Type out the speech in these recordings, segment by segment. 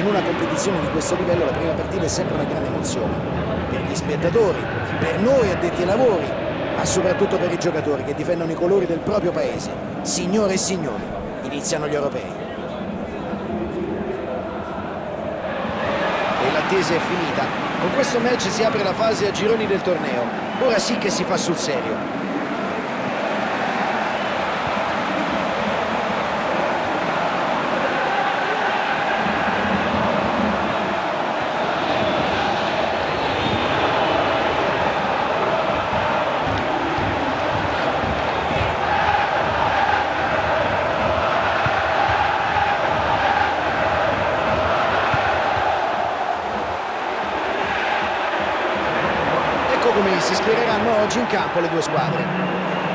In una competizione di questo livello la prima partita è sempre una grande emozione. Per gli spettatori, per noi addetti ai lavori, ma soprattutto per i giocatori che difendono i colori del proprio paese. Signore e signori, iniziano gli europei. E l'attesa è finita. Con questo match si apre la fase a gironi del torneo. Ora sì che si fa sul serio. Come si schiereranno oggi in campo le due squadre.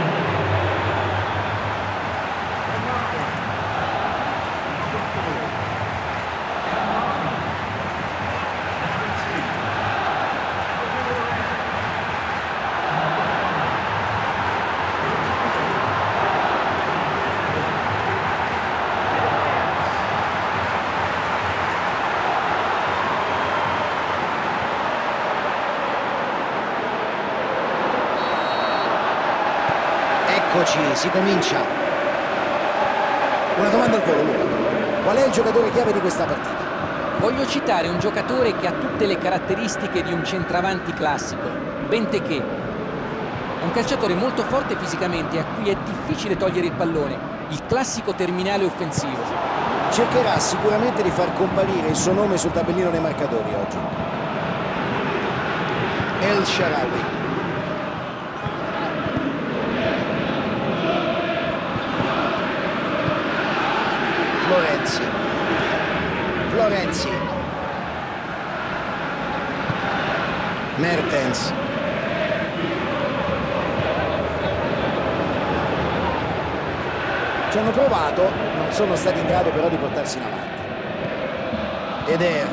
Eccoci, si comincia. Una domanda al volo, Luca. Qual è il giocatore chiave di questa partita? Voglio citare un giocatore che ha tutte le caratteristiche di un centravanti classico, Benteke. È un calciatore molto forte fisicamente a cui è difficile togliere il pallone, il classico terminale offensivo. Cercherà sicuramente di far comparire il suo nome sul tabellino dei marcatori oggi. El Shaarawy. Florenzi. Mertens. Ci hanno provato, non sono stati in grado però di portarsi in avanti. Eder.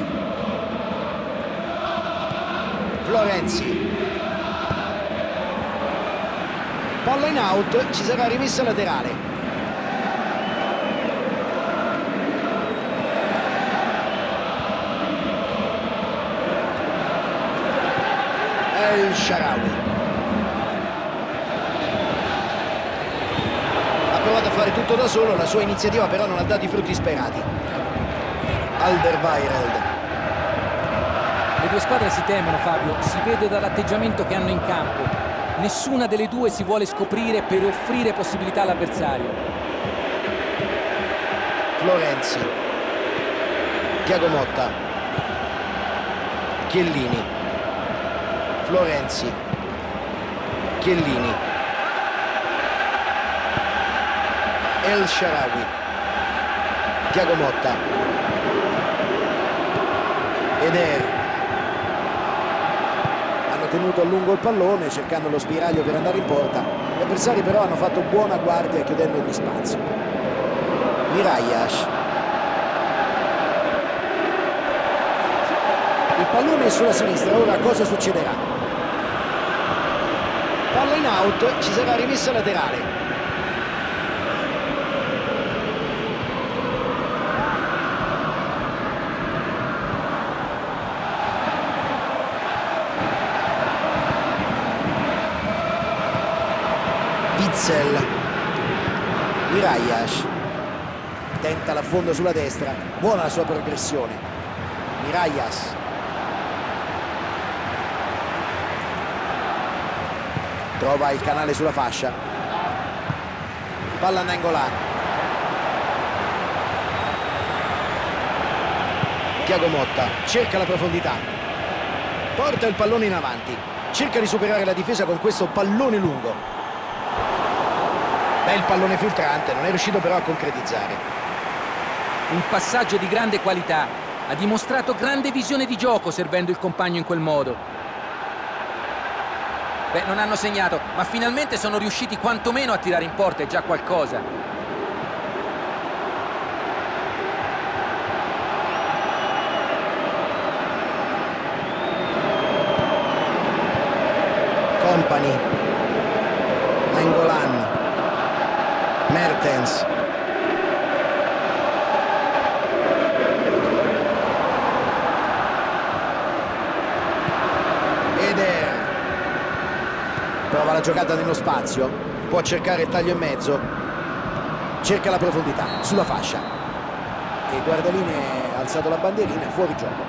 Florenzi. Palla in out, ci sarà rimessa laterale. El Shaarawy ha provato a fare tutto da solo, la sua iniziativa però non ha dato i frutti sperati. Alderweireld. Le due squadre si temono, Fabio, si vede dall'atteggiamento che hanno in campo. Nessuna delle due si vuole scoprire per offrire possibilità all'avversario. Florenzi. Thiago Motta. Chiellini. Florenzi. Chiellini. El Shaarawy. Thiago Motta. Eder. Hanno tenuto a lungo il pallone cercando lo spiraglio per andare in porta. Gli avversari però hanno fatto buona guardia chiudendo gli spazi. Mirallas. Il pallone è sulla sinistra, ora cosa succederà? Palla in out, ci sarà rimessa laterale. Witsel. Mirallas. Tenta l'affondo sulla destra, buona la sua progressione. Mirallas. Trova il canale sulla fascia. Palla a Nainggolan. Thiago Motta cerca la profondità. Porta il pallone in avanti. Cerca di superare la difesa con questo pallone lungo. Bel pallone filtrante, non è riuscito però a concretizzare. Un passaggio di grande qualità. Ha dimostrato grande visione di gioco servendo il compagno in quel modo. Beh, non hanno segnato, ma finalmente sono riusciti quantomeno a tirare in porta, è già qualcosa. Kompany. Nainggolan. Mertens. Prova la giocata nello spazio, può cercare il taglio in mezzo, cerca la profondità sulla fascia. E il guardalinee ha alzato la bandierina, fuori gioco.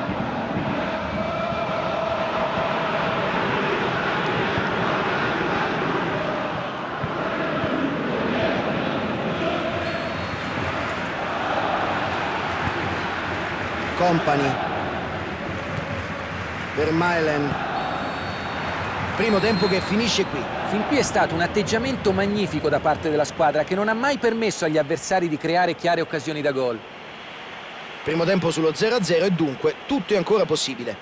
Company, Vermaelen. Primo tempo che finisce qui. Fin qui è stato un atteggiamento magnifico da parte della squadra che non ha mai permesso agli avversari di creare chiare occasioni da gol. Primo tempo sullo 0-0 e dunque tutto è ancora possibile.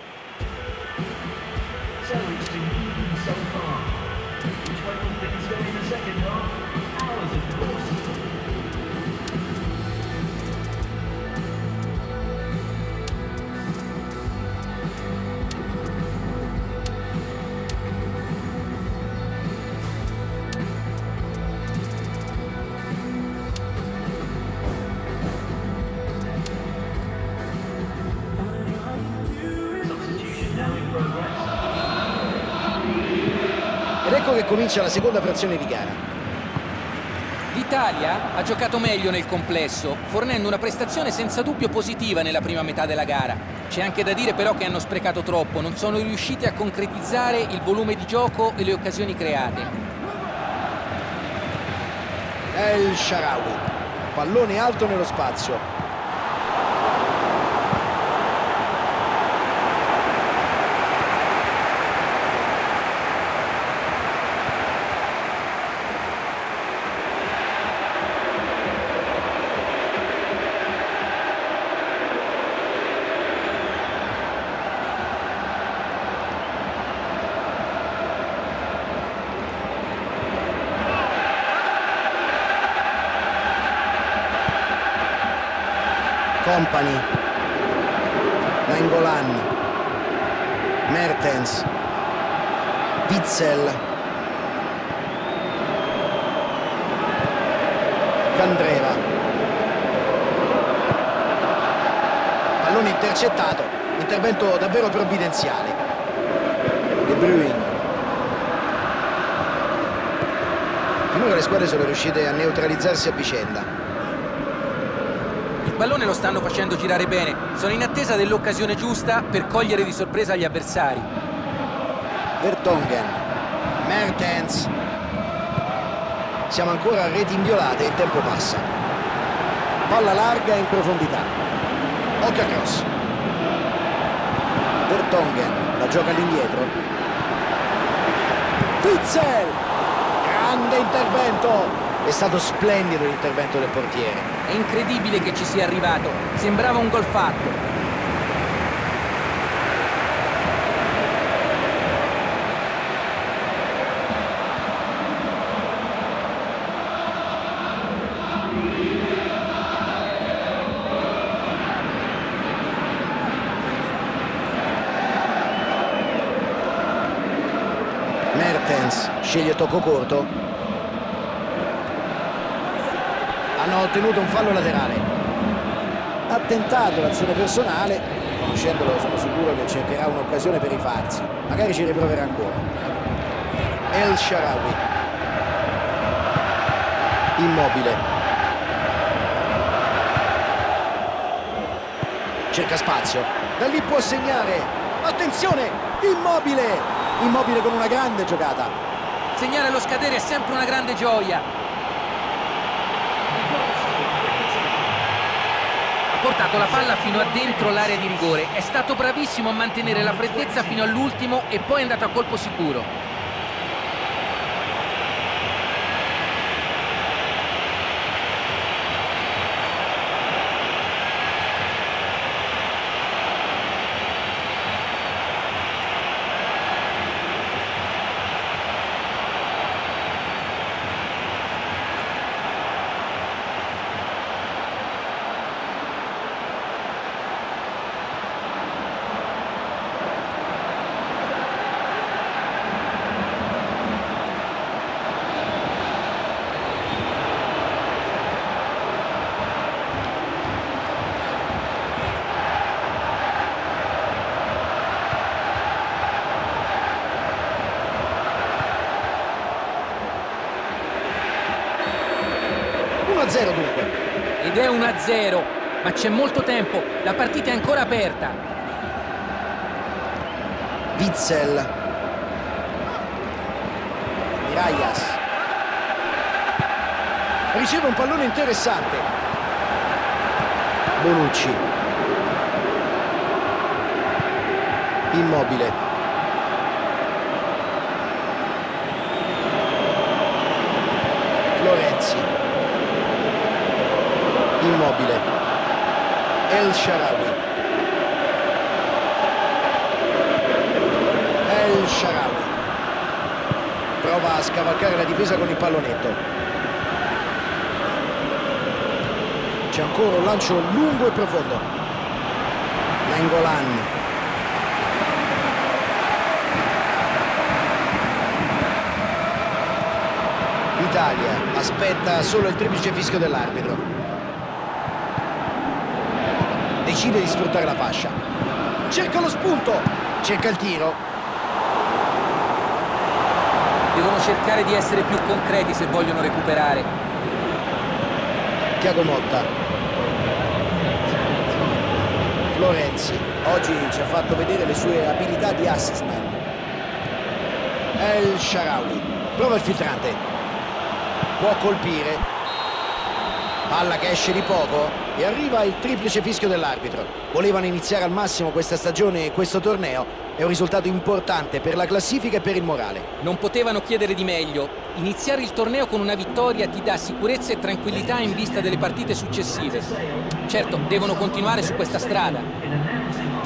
Ed ecco che comincia la seconda frazione di gara. L'Italia ha giocato meglio nel complesso, fornendo una prestazione senza dubbio positiva nella prima metà della gara. C'è anche da dire però che hanno sprecato troppo, non sono riusciti a concretizzare il volume di gioco e le occasioni create. El Shaarawy, pallone alto nello spazio. Company, Nainggolan, Mertens, Witsel, Candreva, pallone intercettato, intervento davvero provvidenziale. De Bruyne. Finora le squadre sono riuscite a neutralizzarsi a vicenda. Il pallone lo stanno facendo girare bene, sono in attesa dell'occasione giusta per cogliere di sorpresa gli avversari. Vertonghen, Mertens. Siamo ancora a reti inviolate e il tempo passa. Palla larga in profondità. Occhio a cross. Vertonghen la gioca all'indietro. Witsel! Grande intervento! È stato splendido l'intervento del portiere. È incredibile che ci sia arrivato, sembrava un gol fatto. Mertens sceglie tocco corto. Hanno ottenuto un fallo laterale. Ha tentato l'azione personale, conoscendolo sono sicuro che cercherà un'occasione per rifarsi, magari ci riproverà ancora. El Shaarawy, Immobile, cerca spazio, da lì può segnare, attenzione, Immobile con una grande giocata. Segnare allo scadere è sempre una grande gioia. Ha portato la palla fino a dentro l'area di rigore, è stato bravissimo a mantenere la freddezza fino all'ultimo e poi è andato a colpo sicuro. 1-0 dunque. Ed è 1-0, ma c'è molto tempo, la partita è ancora aperta. Witsel. Mirallas. Riceve un pallone interessante. Bonucci. Immobile. Florenzi. Immobile. El Shaarawy. El Shaarawy. Prova a scavalcare la difesa con il pallonetto. C'è ancora un lancio lungo e profondo. Nainggolan. L'Italia aspetta solo il triplice fischio dell'arbitro. Decide di sfruttare la fascia. Cerca lo spunto. Cerca il tiro. Devono cercare di essere più concreti se vogliono recuperare. Thiago Motta. Florenzi oggi ci ha fatto vedere le sue abilità di assist man. El Shaarawy prova il filtrante, può colpire, palla che esce di poco e arriva il triplice fischio dell'arbitro. Volevano iniziare al massimo questa stagione e questo torneo. È un risultato importante per la classifica e per il morale. Non potevano chiedere di meglio. Iniziare il torneo con una vittoria ti dà sicurezza e tranquillità in vista delle partite successive. Certo, devono continuare su questa strada.